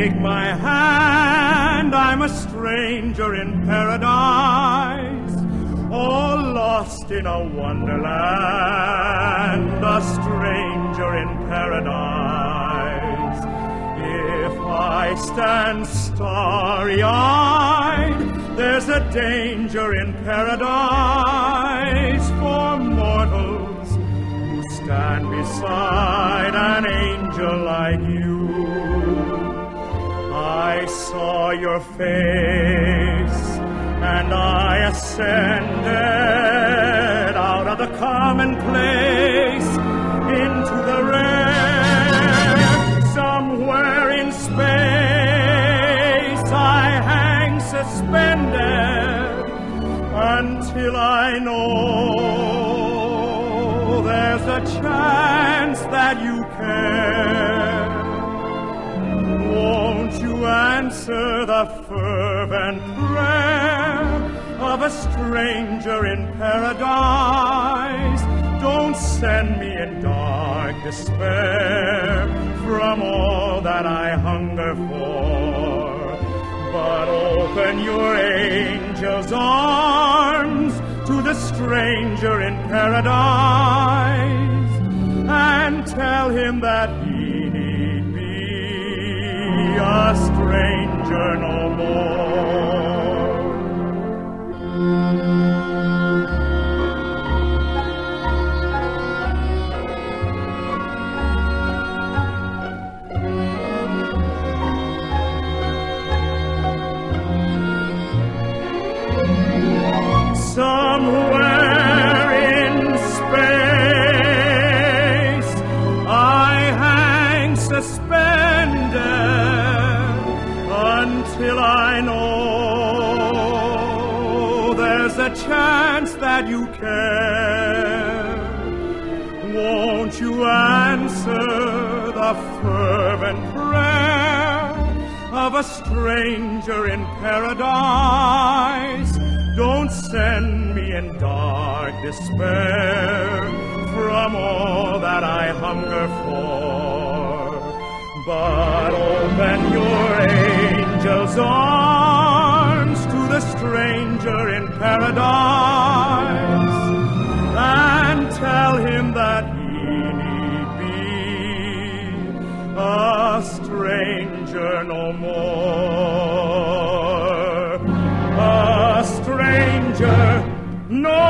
Take my hand, I'm a stranger in paradise, all lost in a wonderland, a stranger in paradise. If I stand starry-eyed, there's a danger in paradise for mortals who stand beside an angel like you. I saw your face, and I ascended out of the commonplace into the rare. Somewhere in space I hang suspended until I know there's a chance that you care. Won't you answer the fervent prayer of a stranger in paradise? Don't send me in dark despair from all that I hunger for, but open your angel's arms to the stranger in paradise and tell him that he need be a stranger no more. Somewhere in space I hang suspended until I know there's a chance that you care. Won't you answer the fervent prayer of a stranger in paradise? Don't send me in dark despair from all that I hunger for, but open your angel's arms to the stranger in paradise and tell him that he need be a stranger no more. A stranger no